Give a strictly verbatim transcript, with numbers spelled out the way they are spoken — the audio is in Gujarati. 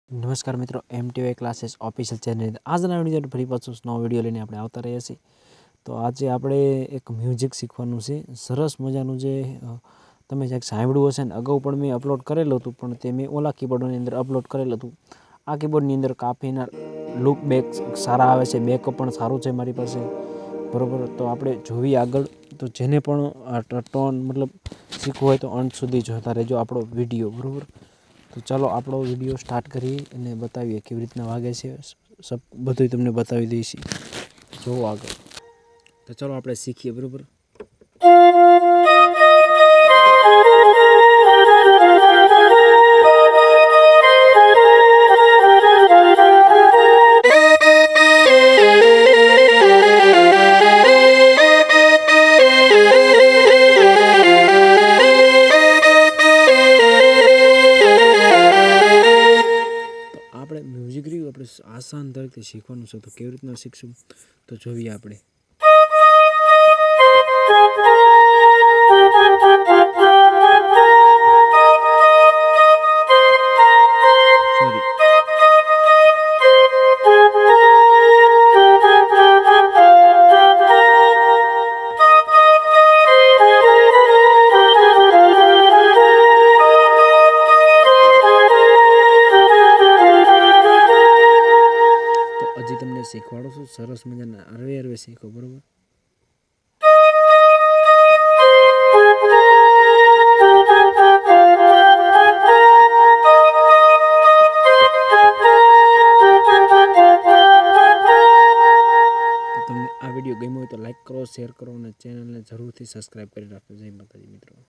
નમસ્કાર મિત્રો, M T Y classes official channel આજના વિડીયો ફરી પાછું નવો વિડીયો લઈને આપણે આવતા રહીએ છીએ. તો આજે આપણે એક મ્યુઝિક શીખવાનું છે. સરસ મજાનું જે તમે જ્યાંક સાંભળ્યું હશે ને, અગાઉ પણ મેં અપલોડ કરેલું હતું, પણ તે મેં ઓલા કીબોર્ડની અંદર અપલોડ કરેલું હતું. આ કીબોર્ડની અંદર કાફીના લુક બેક સારા આવે છે, બેકઅપ પણ સારું છે મારી પાસે, બરાબર. તો આપણે જોઈએ આગળ. તો જેને પણ આ ટોન મતલબ શીખવું હોય તો અંત સુધી જોતા રહેજો આપણો વિડીયો, બરાબર. તો ચાલો આપણો વિડીયો સ્ટાર્ટ કરીએ અને બતાવીએ કેવી રીતના વાગે છે. સબ બધું તમને બતાવી દઈશું, જોવો આગળ. તો ચાલો આપણે શીખીએ, બરાબર. આપણે મ્યુઝિક રહ્યું આપણે આસાન તરીકે શીખવાનું છે. તો કેવી રીતના શીખશું તો જોઈએ આપણે. સોરી હજી તમને શીખવાડું છું. સરસ મજાના હરવે હરવે શીખો, બરાબર. તમને આ વિડીયો ગમ્યો હોય તો લાઈક કરો, શેર કરો અને ચેનલને જરૂરથી સબસ્ક્રાઈબ કરી રાખજો. જય માતાજી મિત્રો.